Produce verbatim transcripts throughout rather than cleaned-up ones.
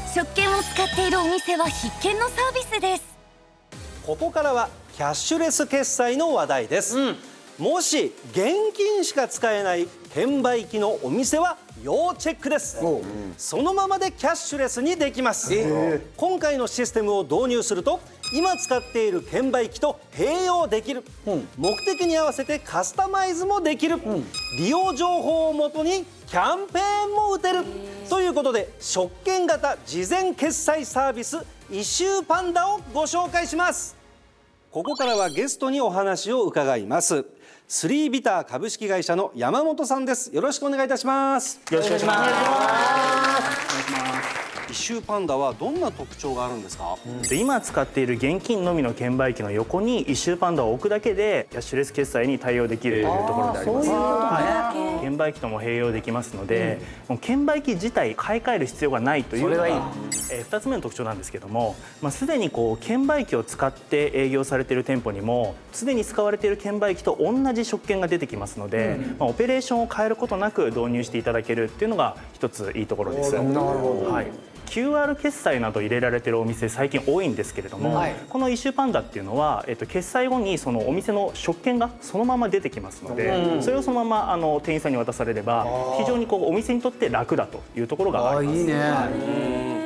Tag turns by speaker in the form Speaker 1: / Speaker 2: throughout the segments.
Speaker 1: 食券を使っているお店は必見のサービスです。
Speaker 2: ここからはキャッシュレス決済の話題です、うん、もし現金しか使えない券売機のお店は要チェックです、うん、そのままでキャッシュレスにできます、えー、今回のシステムを導入すると今使っている券売機と併用できる、うん、目的に合わせてカスタマイズもできる、うん、利用情報をもとにキャンペーンも打てるということで、食券型事前決済サービスイシューパンダをご紹介します。ここからはゲストにお話を伺います。スリービター株式会社の山本さんです。よろしくお願いいたします。
Speaker 3: よろしくお願いします。
Speaker 2: イシューパンダはどんな特徴があるんですか？
Speaker 3: うん、今使っている現金のみの券売機の横にイシューパンダを置くだけでキャッシュレス決済に対応できるというところであります。はい、券売機とも併用できますので、うん、もう券売機自体買い替える必要がないというのがいい、えー、ふたつめの特徴なんですけども、まあ、すでにこう券売機を使って営業されている店舗にもすでに使われている券売機と同じ食券が出てきますので、うん、まあ、オペレーションを変えることなく導入していただけるっていうのが一ついいところです。なるほど。はい、キューアール 決済など入れられているお店最近多いんですけれども、はい、このイシューパンダっていうのは、えっと、決済後にそのお店の食券がそのまま出てきますので、うん、それをそのままあの店員さんに渡されれば非常にこうお店にとって楽だというところがあります。いいね。はい、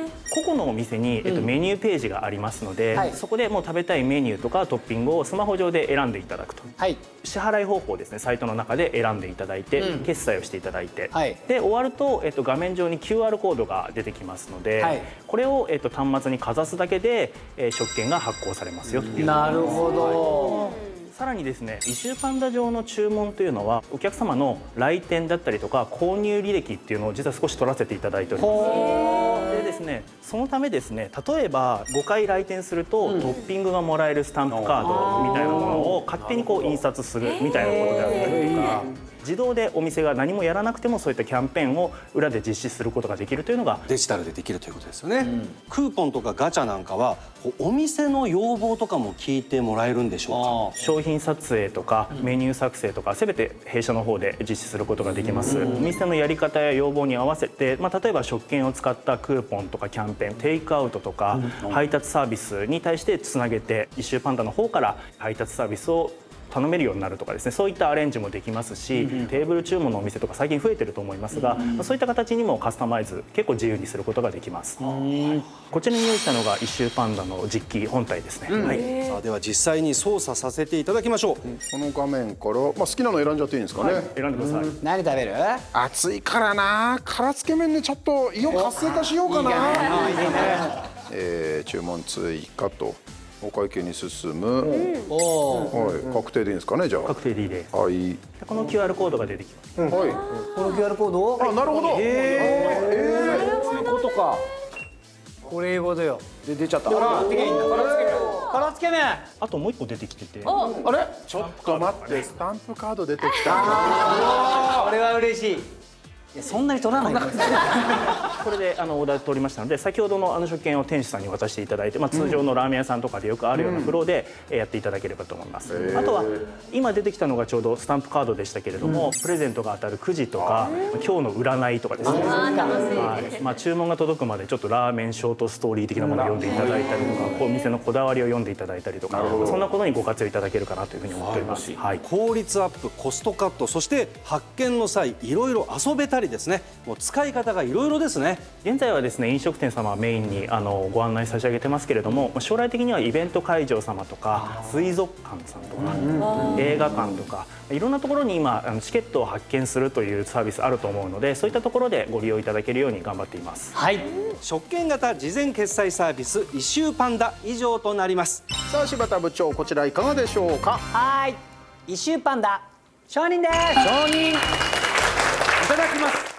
Speaker 3: 個々のお店に、えっと、メニューページがありますので、はい、そこでもう食べたいメニューとかトッピングをスマホ上で選んでいただくと、はい、支払い方法をですねサイトの中で選んでいただいて、うん、決済をしていただいて、はい、で終わると、えっと、画面上に キューアール コードが出てきますので、はい、これを、えっと、端末にかざすだけで、えー、食券が発行されますよという。
Speaker 4: なるほど。
Speaker 3: さらにですね、イシューパンダ上の注文というのはお客様の来店だったりとか購入履歴っていうのを実は少し取らせていただいております。でですね、そのためですね、例えばごかい来店すると、うん、トッピングがもらえるスタンプカードみたいなものを勝手にこう印刷するみたいなことであったりとか、自動でお店が何もやらなくてもそういったキャンペーンを裏で実施することができるというのが
Speaker 2: デジタルでできるということですよね。うん、クーポンとかガチャなんかはお店の要望とかも聞いてもらえるんでしょうか？
Speaker 3: 商品撮影とかメニュー作成とか全て弊社の方で実施することができます。お店のやり方や要望に合わせて、まあ、例えば食券を使ったクーポンとかキャンペーン、テイクアウトとか配達サービスに対してつなげてイシューパンダの方から配達サービスを頼めるようになるとかですね、そういったアレンジもできますし、うん、テーブル注文のお店とか最近増えてると思いますが、うん、そういった形にもカスタマイズ結構自由にすることができます。こちらに用意したのがイシューパンダの実機本体ですね。うん、はい、
Speaker 2: さあでは実際に操作させていただきましょう。うん、
Speaker 5: この画面から、まあ、好きなの選んじゃっていいんですかね。はい、
Speaker 3: 選んでください。
Speaker 4: 何食べる？
Speaker 5: 暑いからな、辛つけ麺でちょっと胃を活性化しようかな。いいね。えー、注文追加と。お会計に進む、うん、はい、確定でいいんですかね、じゃあ。
Speaker 3: 確定でいいです。
Speaker 5: はい。
Speaker 3: この キューアール コードが出てきます。うん、
Speaker 4: はい。この キューアール コードを。
Speaker 5: あ、なるほど。え
Speaker 4: えー、そういうことか。これ英語だよ。で出ちゃった。辛つけ麺。辛つけ麺。
Speaker 3: あともう一個出てきてて。
Speaker 5: あれ？ちょっと待って、スタンプカード出てきた。
Speaker 4: これは嬉しい。いや、そんなに取らないです。
Speaker 3: これであのオーダー取りましたので、先ほどのあの食券を店主さんに渡していただいて、まあ、通常のラーメン屋さんとかでよくあるようなフローでやっていただければと思います。あとは今出てきたのがちょうどスタンプカードでしたけれども、プレゼントが当たるくじとか今日の占いとかですね、はい、まあ、注文が届くまでちょっとラーメンショートストーリー的なものを読んでいただいたりとか、こうお店のこだわりを読んでいただいたりとか、そんなことにご活用いただけるかなというふうに思っております。はい、
Speaker 2: 効率アップ、コストカット、そして発券の際いろいろ遊べたりですね、もう使い方がいろいろですね。
Speaker 3: 現在はですね、飲食店様メインにあのご案内差し上げてますけれども、将来的にはイベント会場様とか水族館さんとか映画館とかいろんなところに今あのチケットを発券するというサービスあると思うので、そういったところでご利用いただけるように頑張っています。
Speaker 2: はい、食券型事前決済サービスイシューパンダ以上となります。
Speaker 5: さあ柴田部長、こちらいかがでしょうか？
Speaker 4: はい、イシューパンダ承認です。
Speaker 2: 承認いただきます。